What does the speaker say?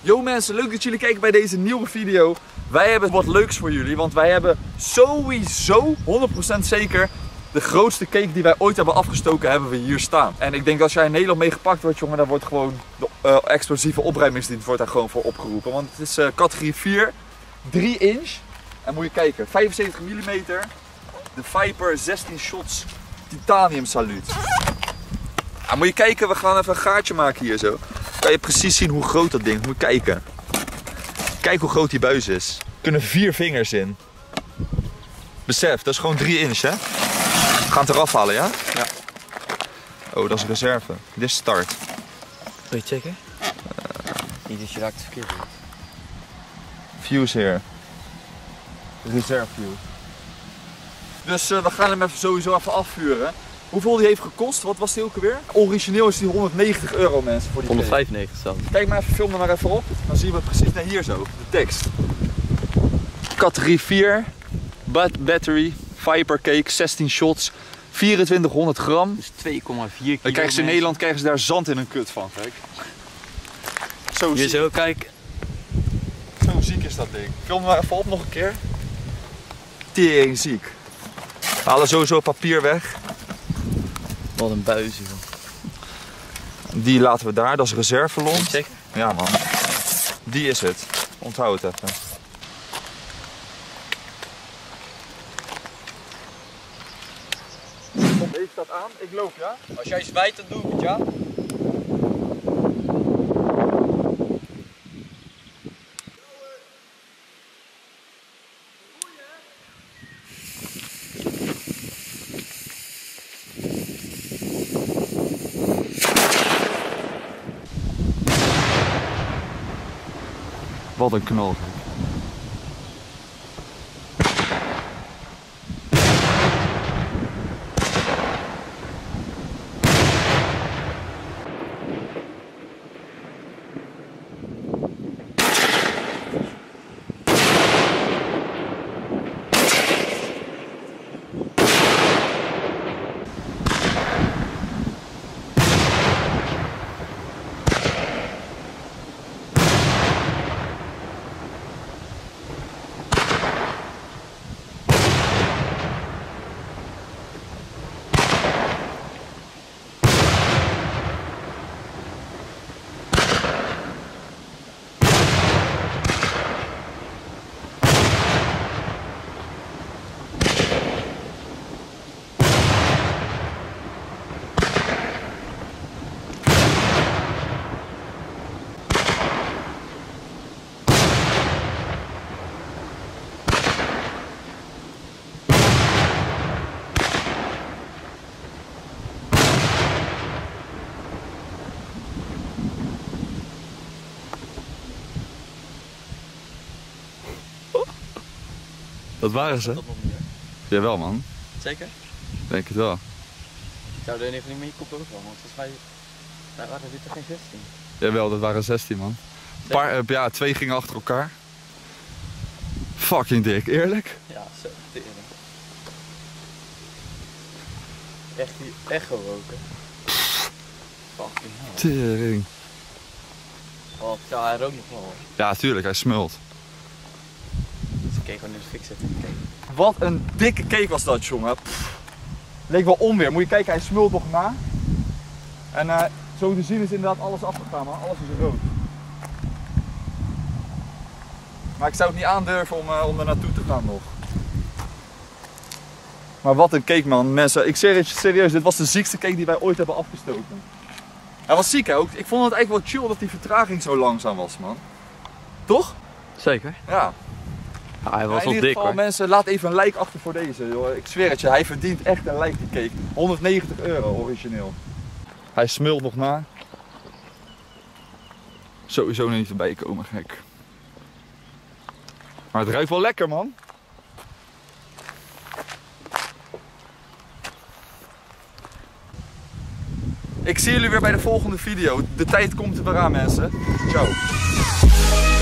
Yo mensen, leuk dat jullie kijken bij deze nieuwe video. Wij hebben wat leuks voor jullie, want wij hebben sowieso 100% zeker de grootste cake die wij ooit hebben afgestoken, hebben we hier staan. En ik denk dat als jij in Nederland meegepakt wordt, jongen, dan wordt gewoon de explosieve opruimingsdienst wordt daar gewoon voor opgeroepen. Want het is categorie 4, 3 inch. En moet je kijken, 75 mm, de Viper 16 shots titanium saluut. Ja, moet je kijken, we gaan even een gaatje maken hier zo. Kan je precies zien hoe groot dat ding is. Moet je kijken. Kijk hoe groot die buis is. Er kunnen 4 vingers in. Besef, dat is gewoon 3 inch, hè? We gaan het eraf halen, ja? Ja. Oh, dat is reserve. Dit is start. Wil je checken? Niet dat je raakt het verkeerd doet. Fuse hier. Reserve fuse. Dus we gaan hem even sowieso even afvuren. Hoeveel die heeft gekost? Wat was die ook alweer? Origineel is die 190 euro, mensen, voor die 195 zelfs. Kijk maar even, film er maar even op. Dan zien we precies naar hier zo, de tekst. Categorie 4, battery, Viper cake, 16 shots, 2400 gram. Dus 2,4 kilo. Dan krijgen ze in Nederland krijgen ze daar zand in hun kut van, kijk. Zo Hier ziek. zo, kijk. Zo ziek is dat ding. Film maar even op nog een keer. Tering ziek. We halen sowieso papier weg. Wat een buis, joh. Die laten we daar, dat is reservelont. Check. Ja man, die is het. Onthoud het even. Kom, even dat aan. Ik loop, ja? Als jij zwijt, dan doe ik het, ja? Wat een knal. Dat waren ze. Dat nog niet, hè? Jawel man, Zeker? denk het wel. Ik zou er even niet mee koppelen, want volgens mij waren dit toch geen 16? Jawel, dat waren 16 man. Ja, 2 gingen achter elkaar. Fucking dik, eerlijk. Ja, zo, tering. Echt die echo ook, hè? Fucking hell. Tering. Oh, ja, hij rookt nog wel, hoor. Ja, tuurlijk, hij smult. Dus ik keek gewoon in de fik zetten. Wat een dikke cake was dat, jongen. Leek wel onweer. Moet je kijken, hij smult nog na. En zo te zien is inderdaad alles afgegaan, man. Alles is rood. Maar ik zou het niet aandurven om er naartoe te gaan nog. Maar wat een cake, man. Mensen, ik zeg het serieus, dit was de ziekste cake die wij ooit hebben afgestoken. Hij was ziek, hè? Ook. Ik vond het eigenlijk wel chill dat die vertraging zo langzaam was, man. Toch? Zeker. Ja. Ja, hij was in wel ieder dik, geval, hoor. mensen, laat even een like achter voor deze, joh. Ik zweer het je, hij verdient echt een like, die cake. 190 euro origineel. Hij smult nog na. Sowieso niet erbij komen, gek. Maar het ruikt wel lekker, man. Ik zie jullie weer bij de volgende video. De tijd komt er weer aan, mensen. Ciao.